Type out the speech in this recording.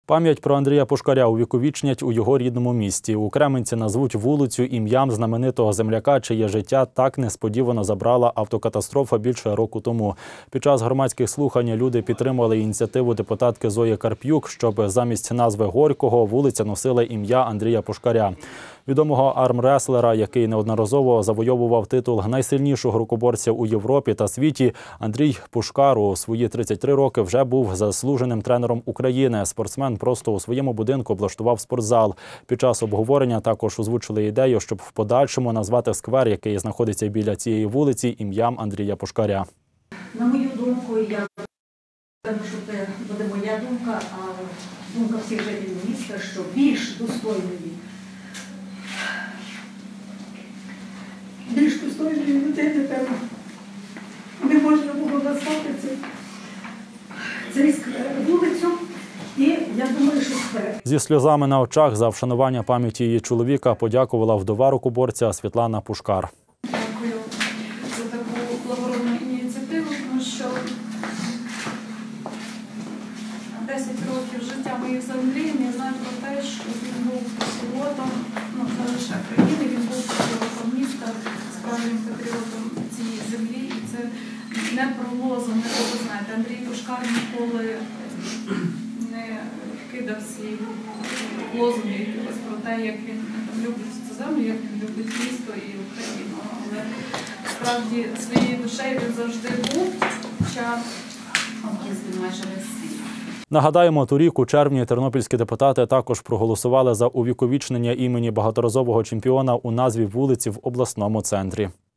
Пам'ять про Андрія Пушкаря увіковічнять у його рідному місті. У Кременці назвуть вулицю ім'ям знаменитого земляка, чиє життя так несподівано забрала автокатастрофа більше року тому. Під час громадських слухань люди підтримали ініціативу депутатки Зої Карп'юк, щоб замість назви Горького вулиця носила ім'я Андрія Пушкаря. Відомого армреслера, який неодноразово завойовував титул найсильнішого рукоборця у Європі та світі, Андрій Пушкар у свої 33 роки вже був заслуженим тренером України. Спортсмен просто у своєму будинку облаштував спортзал. Під час обговорення також озвучили ідею, щоб в подальшому назвати сквер, який знаходиться біля цієї вулиці, ім'ям Андрія Пушкаря. На мою думку, я думаю, що це буде моя думка, а думка всіх жителів міста, що більш достойної людини, певно, не можна було назвати цей вулицю. І я думаю, що сквер. Зі сльозами на очах за вшанування пам'яті її чоловіка подякувала вдова рукоборця Світлана Пушкар. Дякую за таку благородну ініціативу, тому що 10 років життя моїх з Андрієм, я знаю про те, що він був патріотом, не лише країни, він був патріотом міста, справжнім патріотом цієї землі. І це не про лозунги, ви знаєте, Андрій Пушкар ніколи не кидав всі лозунги про те, як він любить цю землю, як він любить місто і Україну. Але справді своєю душею він завжди був, хоча об'їздив майже весь світ. Нагадаємо, торік у червні тернопільські депутати також проголосували за увіковічнення імені багаторазового чемпіона у назві вулиці в обласному центрі.